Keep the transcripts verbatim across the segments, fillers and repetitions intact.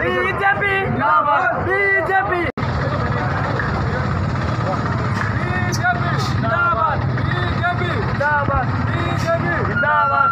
BJP BJP जिंदाबाद BJP जिंदाबाद BJP जिंदाबाद।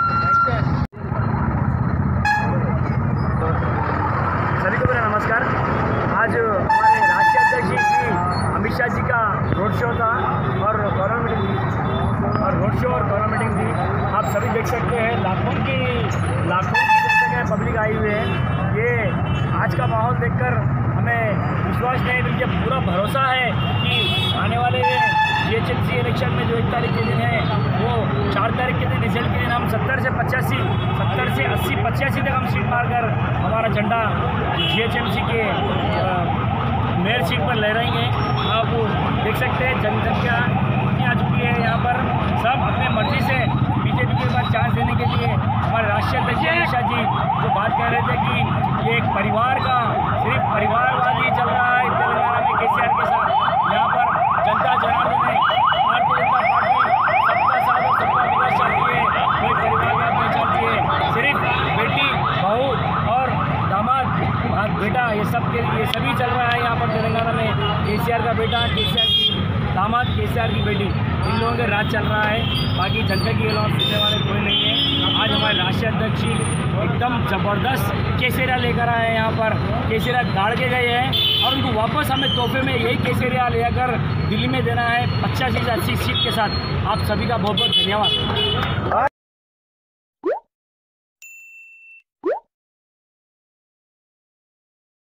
सभी को मेरा नमस्कार। आज हमारे राष्ट्रीय अध्यक्ष श्री अमित शाह जी का रोड शो था और कॉर्नर मीटिंग थी और रोड शो और कॉर्नर मीटिंग थी। आप सभी देख सकते हैं लाखों की लाखों की जनसंख्या पब्लिक आई हुई है। ये आज का माहौल देखकर हमें विश्वास नहीं बल्कि पूरा भरोसा है कि आने वाले G H M C election में जो एक तारीख के दिन है वो चार तारीख के दिन रिजल्ट के दिन हम सत्तर से पचासी सत्तर से अस्सी पचासी तक हम सीट मारकर हमारा झंडा जी एच एम सी के मेयर सीट पर लहराएंगे। आप देख सकते हैं जनसंख्या कितनी आ चुकी है। यहाँ पर सब अपने मर्जी से बीजेपी के पास चांस देने के लिए हमारे राष्ट्रीय अध्यक्ष अमित शाह जी जो बात कह रहे थे कि ये एक परिवार का सिर्फ परिवारवादी चल रहा है तेलंगाना में के सी आर के साथ। यहाँ पर जनता जनार्दन में भारतीय जनता पार्टी सबका साथ और सबका विकास चाहती है, कोई परिवार का नहीं चाहती है। सिर्फ बेटी बहू और दामाद बेटा ये सब के ये सभी चल रहा है। यहाँ पर तेलंगाना में के सी आर का बेटा के सी आर की दामाद के सी आर की बेटी इन लोगों के राज चल रहा है। बाकी जनता की अलावा सुनने वाले कोई नहीं है। आज हमारे राष्ट्रीय अध्यक्ष एकदम ज़बरदस्त केसरिया लेकर आए हैं। यहाँ पर केसरिया गाड़ के गए हैं और उनको वापस हमें तोहफे में यही केसरिया लेकर दिल्ली में देना है पचासी से अस्सी सीट के साथ। आप सभी का बहुत बहुत धन्यवाद।